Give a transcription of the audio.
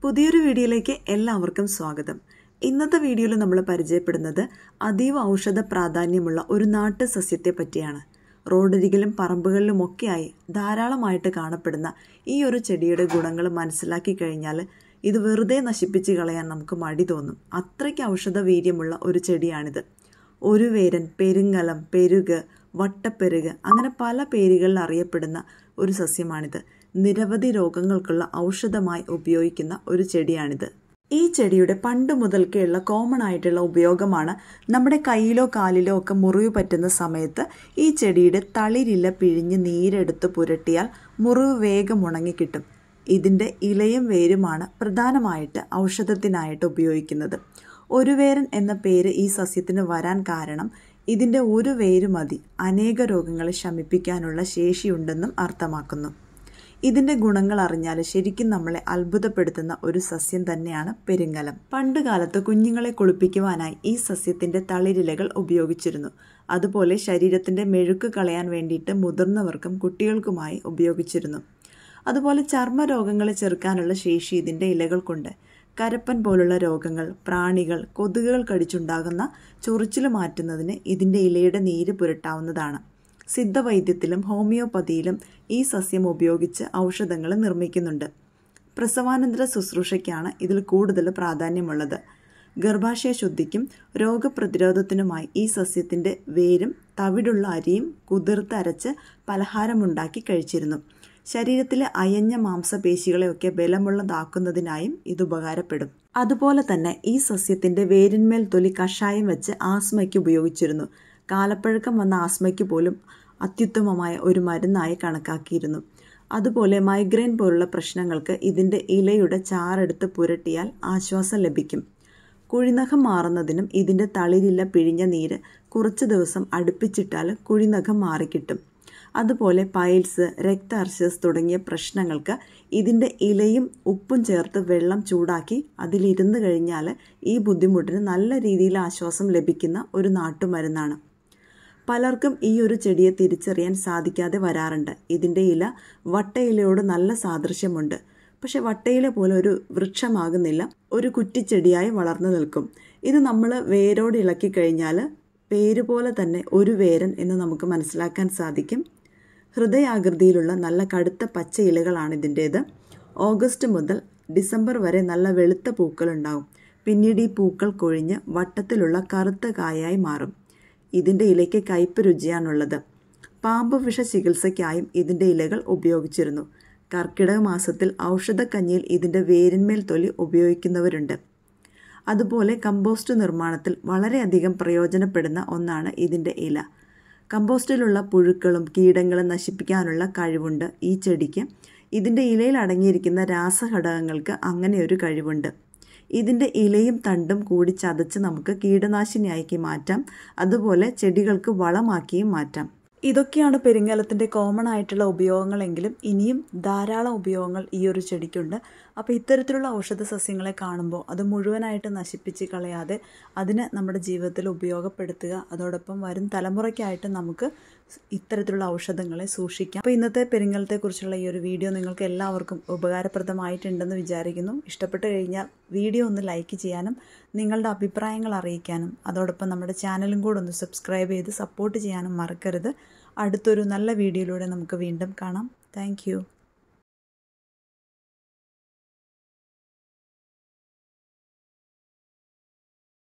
പുതിയൊരു വീഡിയോയിലേക്ക് എല്ലാവർക്കും സ്വാഗതം. ഇന്നത്തെ വീഡിയോയിൽ നമ്മൾ പരിചയപ്പെടുന്നത് അതീവ ഔഷധ പ്രാധാന്യമുള്ള ഒരു നാട്ടു സസ്യത്തെ പറ്റിയാണ്. റോഡരികിലും പറമ്പുകളിലുമൊക്കെയായി ധാരാളമായിട്ട് കാണപ്പെടുന്ന ഈ ഒരു ചെടിയുടെ ഗുണങ്ങൾ മനസ്സിലാക്കി കഴിഞ്ഞാൽ ഇത് വെറുതെ നശിപ്പിച്ച് കളയാൻ നമുക്ക് മടി തോന്നും. അത്രയ്ക്ക് ഔഷധ വീര്യമുള്ള ഒരു ചെടിയാണിത്. ഒരു വേരൻ, പെരുങ്ങലം, പെരുക്, വട്ടപ്പെരുക് അങ്ങനെ പല പേരുകളിൽ അറിയപ്പെടുന്ന ഒരു സസ്യമാണിത്. നിരവധി രോഗങ്ങൾക്കുള്ള ഔഷധമായി ഉപയോഗിക്കുന്ന ഒരു ചെടിയാണിത്. ഈ ചെടിയുടെ പണ്ട് മുതൽക്കേയുള്ള കോമൺ ആയിട്ടുള്ള ഉപയോഗമാണ് നമ്മുടെ കയ്യിലോ കാലിലോ ഒക്കെ മുറിവ് പറ്റുന്ന സമയത്ത് ഈ ചെടിയുടെ തളിരില പിഴിഞ്ഞ് നീരെടുത്ത് പുരട്ടിയാൽ മുറിവ് വേഗം ഉണങ്ങിക്കിട്ടും. ഇതിൻ്റെ ഇലയും വേരുമാണ് പ്രധാനമായിട്ട് ഔഷധത്തിനായിട്ട് ഉപയോഗിക്കുന്നത്. ഒരു വേരൻ എന്ന പേര് ഈ സസ്യത്തിന് വരാൻ കാരണം ഇതിൻ്റെ ഒരു വേര് മതി അനേക രോഗങ്ങളെ ശമിപ്പിക്കാനുള്ള ശേഷിയുണ്ടെന്നും അർത്ഥമാക്കുന്നു. ഇതിൻ്റെ ഗുണങ്ങൾ അറിഞ്ഞാൽ ശരിക്കും നമ്മളെ അത്ഭുതപ്പെടുത്തുന്ന ഒരു സസ്യം തന്നെയാണ് പെരുങ്ങലം. പണ്ട് കാലത്ത് കുഞ്ഞുങ്ങളെ കുളിപ്പിക്കുവാനായി ഈ സസ്യത്തിൻ്റെ തളിരിലകൾ ഉപയോഗിച്ചിരുന്നു. അതുപോലെ ശരീരത്തിൻ്റെ മെഴുക്ക് കളയാൻ വേണ്ടിയിട്ട് മുതിർന്നവർക്കും കുട്ടികൾക്കുമായി ഉപയോഗിച്ചിരുന്നു. അതുപോലെ ചർമ്മ രോഗങ്ങളെ ചെറുക്കാനുള്ള ശേഷി ഇതിൻ്റെ ഇലകൾക്കുണ്ട്. കരപ്പൻ പോലുള്ള രോഗങ്ങൾ, പ്രാണികൾ, കൊതുകുകൾ കടിച്ചുണ്ടാകുന്ന ചൊറിച്ചിൽ മാറ്റുന്നതിന് ഇതിൻ്റെ ഇലയുടെ നീര് പുരട്ടാവുന്നതാണ്. സിദ്ധവൈദ്യത്തിലും ഹോമിയോപ്പതിയിലും ഈ സസ്യം ഉപയോഗിച്ച് ഔഷധങ്ങൾ നിർമ്മിക്കുന്നുണ്ട്. പ്രസവാനന്തര ശുശ്രൂഷയ്ക്കാണ് ഇതിൽ കൂടുതൽ പ്രാധാന്യമുള്ളത്. ഗർഭാശയ ശുദ്ധിക്കും രോഗപ്രതിരോധത്തിനുമായി ഈ സസ്യത്തിൻ്റെ വേരും തവിടുള്ള അരിയും കുതിർത്തരച്ച് പലഹാരമുണ്ടാക്കി കഴിച്ചിരുന്നു. ശരീരത്തിലെ അയഞ്ഞ മാംസപേശികളെയൊക്കെ ബലമുള്ളതാക്കുന്നതിനായും ഇത് ഉപകാരപ്പെടും. അതുപോലെ തന്നെ ഈ സസ്യത്തിൻ്റെ വേരിന്മേൽ തൊലി കഷായം വെച്ച് ആസ്മയ്ക്ക് ഉപയോഗിച്ചിരുന്നു. കാലപ്പഴക്കം വന്ന ആസ്മയ്ക്ക് പോലും അത്യുത്തമമായ ഒരു മരുന്നായി കണക്കാക്കിയിരുന്നു. അതുപോലെ മൈഗ്രെയിൻ പോലുള്ള പ്രശ്നങ്ങൾക്ക് ഇതിൻ്റെ ഇലയുടെ ചാറെടുത്ത് പുരട്ടിയാൽ ആശ്വാസം ലഭിക്കും. കുഴിനഖം മാറുന്നതിനും ഇതിൻ്റെ തളിരില പിഴിഞ്ഞ നീര് കുറച്ച് ദിവസം അടുപ്പിച്ചിട്ടാൽ കുഴിനഖം മാറിക്കിട്ടും. അതുപോലെ പൈൽസ്, രക്താർശസ് തുടങ്ങിയ പ്രശ്നങ്ങൾക്ക് ഇതിൻ്റെ ഇലയും ഉപ്പും ചേർത്ത് വെള്ളം ചൂടാക്കി അതിലിരുന്ന് കഴിഞ്ഞാൽ ഈ ബുദ്ധിമുട്ടിന് നല്ല രീതിയിൽ ആശ്വാസം ലഭിക്കുന്ന ഒരു നാട്ടുമരുന്നാണ്. പലർക്കും ഈ ഒരു ചെടിയെ തിരിച്ചറിയാൻ സാധിക്കാതെ വരാറുണ്ട്. ഇതിൻ്റെ ഇല വട്ടയിലയോട് നല്ല സാദൃശ്യമുണ്ട്. പക്ഷെ വട്ടയില പോലെ ഒരു വൃക്ഷമാകുന്നില്ല, ഒരു കുറ്റിച്ചെടിയായി വളർന്നു നിൽക്കും. ഇത് നമ്മൾ വേരോട് ഇളക്കി കഴിഞ്ഞാൽ പേര് പോലെ തന്നെ ഒരു വേരൻ എന്ന് നമുക്ക് മനസ്സിലാക്കാൻ സാധിക്കും. ഹൃദയാകൃതിയിലുള്ള നല്ല കടുത്ത പച്ച ഇലകളാണ് ഇതിൻ്റേത്. ഓഗസ്റ്റ് മുതൽ ഡിസംബർ വരെ നല്ല വെളുത്ത പൂക്കളുണ്ടാവും. പിന്നീട് ഈ പൂക്കൾ കൊഴിഞ്ഞ് വട്ടത്തിലുള്ള കറുത്ത കായായി മാറും. ഇതിൻ്റെ ഇലയ്ക്ക് കയ്പ് രുചിയാണുള്ളത്. പാമ്പ് വിഷ ചികിത്സയ്ക്കായും ഇതിൻ്റെ ഇലകൾ ഉപയോഗിച്ചിരുന്നു. കർക്കിടക മാസത്തിൽ ഔഷധക്കഞ്ഞിയിൽ ഇതിൻ്റെ വേരിന്മേൽ തൊലി ഉപയോഗിക്കുന്നവരുണ്ട്. അതുപോലെ കമ്പോസ്റ്റ് നിർമ്മാണത്തിൽ വളരെയധികം പ്രയോജനപ്പെടുന്ന ഒന്നാണ് ഇതിൻ്റെ ഇല. കമ്പോസ്റ്റിലുള്ള പുഴുക്കളും കീടങ്ങളും നശിപ്പിക്കാനുള്ള കഴിവുണ്ട് ഈ ചെടിക്ക്. ഇതിൻ്റെ ഇലയിൽ അടങ്ങിയിരിക്കുന്ന രാസഘടകങ്ങൾക്ക് അങ്ങനെയൊരു കഴിവുണ്ട്. ഇതിൻ്റെ ഇലയും തണ്ടും കൂടി ചതച്ച് നമുക്ക് കീടനാശിനിയാക്കി മാറ്റാം. അതുപോലെ ചെടികൾക്ക് വളമാക്കിയും മാറ്റാം. ഇതൊക്കെയാണ് പെരുങ്ങലത്തിൻ്റെ കോമൺ ആയിട്ടുള്ള ഉപയോഗങ്ങളെങ്കിലും ഇനിയും ധാരാളം ഉപയോഗങ്ങൾ ഈ ഒരു ചെടിക്കുണ്ട്. അപ്പോൾ ഇത്തരത്തിലുള്ള ഔഷധ സസ്യങ്ങളെ കാണുമ്പോൾ അത് മുഴുവനായിട്ട് നശിപ്പിച്ച് കളയാതെ അതിനെ നമ്മുടെ ജീവിതത്തിൽ ഉപയോഗപ്പെടുത്തുക. അതോടൊപ്പം വരും തലമുറയ്ക്കായിട്ട് നമുക്ക് ഇത്തരത്തിലുള്ള ഔഷധങ്ങളെ സൂക്ഷിക്കാം. അപ്പോൾ ഇന്നത്തെ പെരുങ്ങലത്തെക്കുറിച്ചുള്ള ഈ ഒരു വീഡിയോ നിങ്ങൾക്ക് എല്ലാവർക്കും ഉപകാരപ്രദമായിട്ടുണ്ടെന്ന് വിചാരിക്കുന്നു. ഇഷ്ടപ്പെട്ട് കഴിഞ്ഞാൽ വീഡിയോ ഒന്ന് ലൈക്ക് ചെയ്യാനും നിങ്ങളുടെ അഭിപ്രായങ്ങൾ അറിയിക്കാനും അതോടൊപ്പം നമ്മുടെ ചാനലും കൂടെ ഒന്ന് സബ്സ്ക്രൈബ് ചെയ്ത് സപ്പോർട്ട് ചെയ്യാനും മറക്കരുത്. അടുത്തൊരു നല്ല വീഡിയോയിലൂടെ നമുക്ക് വീണ്ടും കാണാം. താങ്ക്